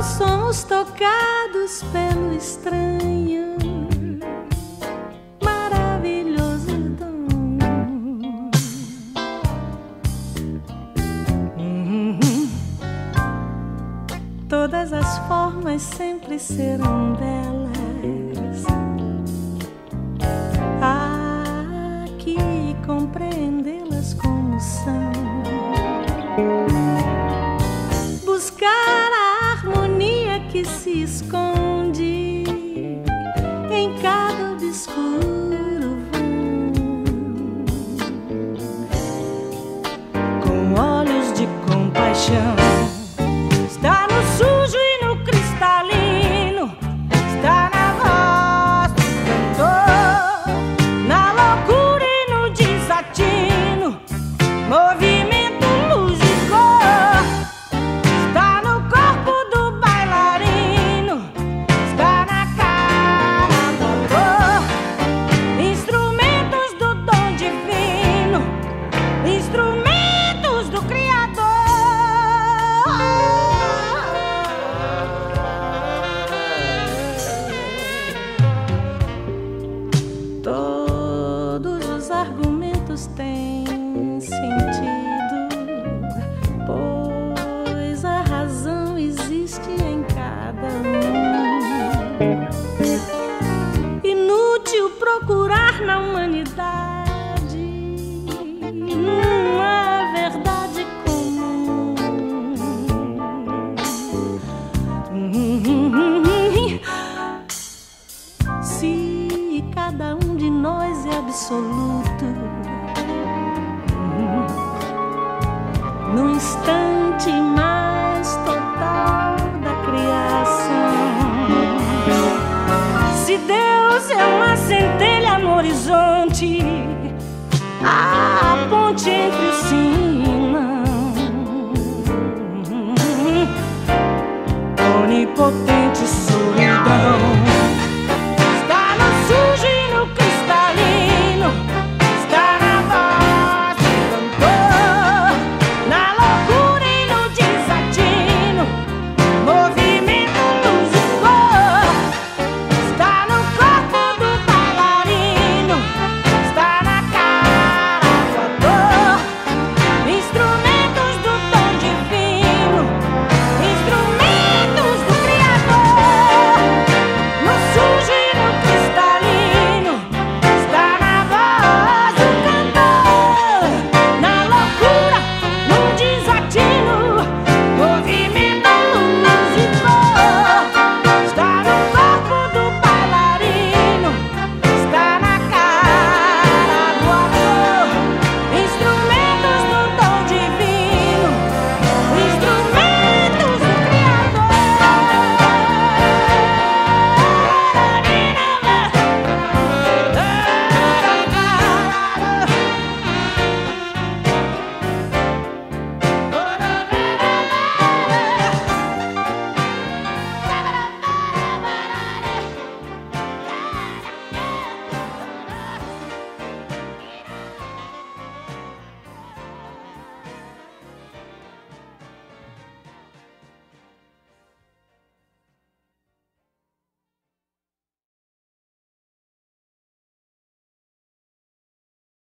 somos tocados pelo estranho, maravilhoso dom. Todas as formas sempre serão belas. Há que compreendê-las como são. Buscar a harmonia que se esconde em cada obscuro vão. Com olhos de compaixão, está no sujo e no cristalino, está na voz do cantor, na loucura e no desatino, movimento, luz e cor. Está no corpo do bailarino, está na cara do autor. Instrumentos do dom divino, instrumentos do Criador. Todos os argumentos têm sentido, pois a razão existe em cada um. Inútil procurar na humanidade uma verdade comum. Se cada um de nós é absoluto, no instante mais total da criação, se Deus é uma centelha no horizonte, a ponte entre os sim